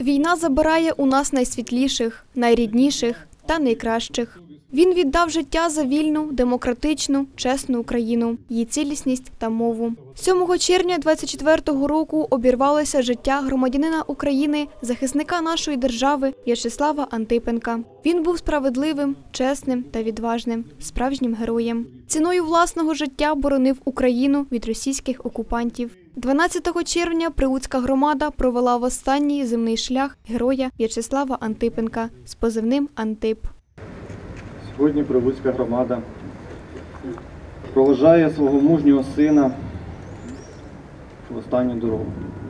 Війна забирає у нас найсвітліших, найрідніших та найкращих. Він віддав життя за вільну, демократичну, чесну Україну, її цілісність та мову. 7 червня 24-го року обірвалося життя громадянина України, захисника нашої держави В'ячеслава Антипенка. Він був справедливим, чесним та відважним, справжнім героєм. Ціною власного життя боронив Україну від російських окупантів. 12 червня Прилуцька громада провела в останній земний шлях героя В'ячеслава Антипенка з позивним «Антип». Сьогодні Прилуцька громада проводжає свого мужнього сина в останню дорогу.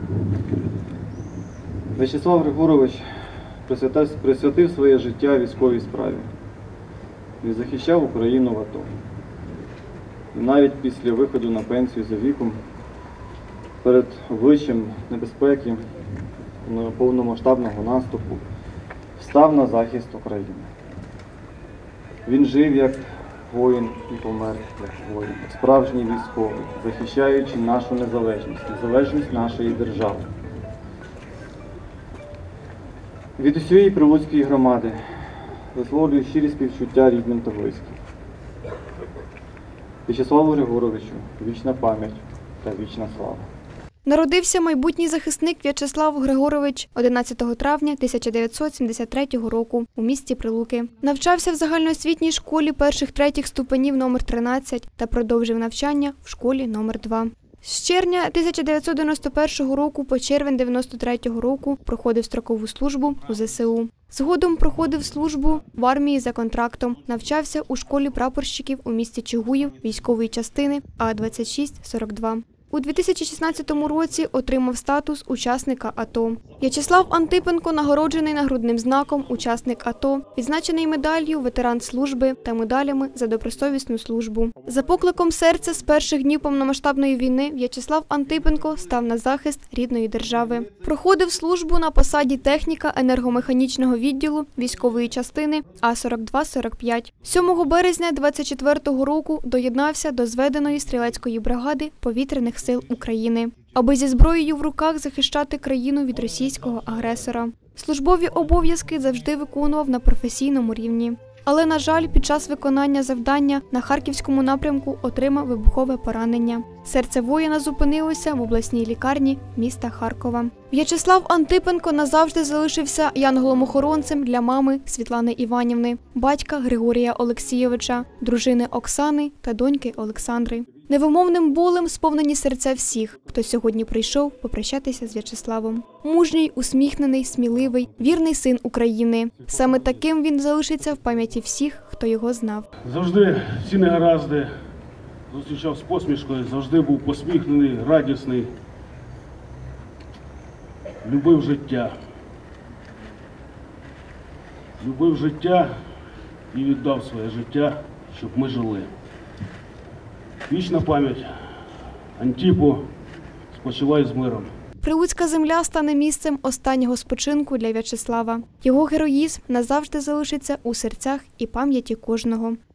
В'ячеслав Григорович присвятив своє життя військовій справі. Він захищав Україну в АТО. І навіть після виходу на пенсію за віком, перед обличчям небезпеки, повномасштабного наступу, став на захист України. Він жив як воїн і помер як воїн, справжній військовий, захищаючи нашу незалежність нашої держави. Від усієї Прилуцької громади висловлюю щирі співчуття рідним та близьким. В'ячеславу Григоровичу вічна пам'ять та вічна слава. Народився майбутній захисник В'ячеслав Григорович 11 травня 1973 року у місті Прилуки. Навчався в загальноосвітній школі перших-третіх ступенів номер 13 та продовжив навчання в школі номер 2. З червня 1991 року по червень 1993 року проходив строкову службу у ЗСУ. Згодом проходив службу в армії за контрактом, навчався у школі прапорщиків у місті Чугуїв військової частини А-2642. У 2016 році отримав статус учасника АТО. В'ячеслав Антипенко нагороджений нагрудним знаком «Учасник АТО», відзначений медаллю «Ветеран служби» та медалями за добросовісну службу. За покликом серця з перших днів повномасштабної війни В'ячеслав Антипенко став на захист рідної держави. Проходив службу на посаді техніка енергомеханічного відділу військової частини А-42-45. 7 березня 2024 року доєднався до зведеної стрілецької бригади повітряних сил України, аби зі зброєю в руках захищати країну від російського агресора. Службові обов'язки завжди виконував на професійному рівні. Але, на жаль, під час виконання завдання на Харківському напрямку отримав вибухове поранення. Серце воїна зупинилося в обласній лікарні міста Харкова. В'ячеслав Антипенко назавжди залишився янголом-охоронцем для мами Світлани Іванівни, батька Григорія Олексійовича, дружини Оксани та доньки Олександри. Невимовним болем сповнені серця всіх, хто сьогодні прийшов попрощатися з В'ячеславом. Мужній, усміхнений, сміливий, вірний син України. Саме таким він залишиться в пам'яті всіх, хто його знав. Завжди всі негаразди зустрічав з посмішкою, завжди був посміхнений, радісний. Любив життя. Любив життя і віддав своє життя, щоб ми жили. Вічна пам'ять Антипу, спочивай з миром. Прилуцька земля стане місцем останнього спочинку для В'ячеслава. Його героїзм назавжди залишиться у серцях і пам'яті кожного.